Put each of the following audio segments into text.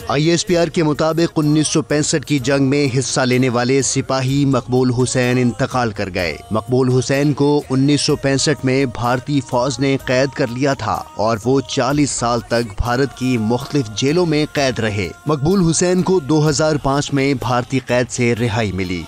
ISPR کے مطابق 1965 کی جنگ میں حصہ لینے والے سپاہی مقبول حسین انتقال کر گئے۔ مقبول حسین کو 1965 میں بھارتی فوج نے قید کر لیا تھا اور وہ 40 سال تک بھارت کی مختلف جیلوں میں قید رہے۔ مقبول حسین کو 2005 میں بھارتی قید سے رہائی ملی۔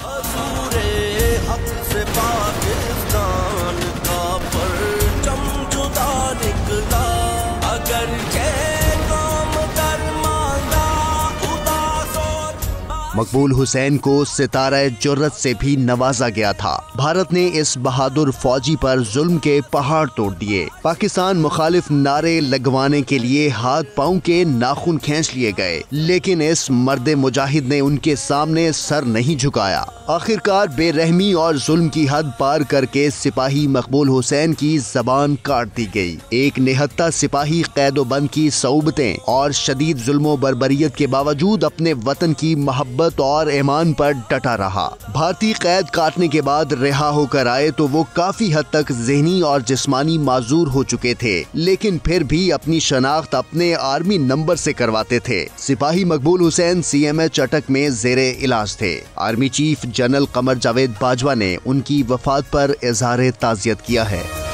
مقبول حسین کو ستارہ جرت سے بھی نوازا گیا تھا۔ بھارت نے اس بہادر فوجی پر ظلم کے پہاڑ توڑ دیے۔ پاکستان مخالف نعرے لگوانے کے لیے ہاتھ پاؤں کے ناخن کھینچ لیے گئے، لیکن اس مرد مجاہد نے ان کے سامنے سر نہیں جھکایا۔ آخرکار بے رحمی اور ظلم کی حد پار کر کے سپاہی مقبول حسین کی زبان کاٹ دی گئی۔ ایک نہتہ سپاہی قید و بند کی صعوبتیں اور شدید ظلم و بربریت کے باوجود اپنے وطن کی محبت اور ایمان پر ڈٹا رہا۔ بھارتی قید کاٹنے کے بعد رہا ہو کر آئے تو وہ کافی حد تک ذہنی اور جسمانی معذور ہو چکے تھے، لیکن پھر بھی اپنی شناخت اپنے آرمی نمبر سے کرواتے تھے۔ سپاہی مقبول حسین CMH اٹک میں زیر علاج تھے۔ Army chief general Qamar Javed Bajwa نے ان کی وفات پر اظہار تعزیت کیا ہے۔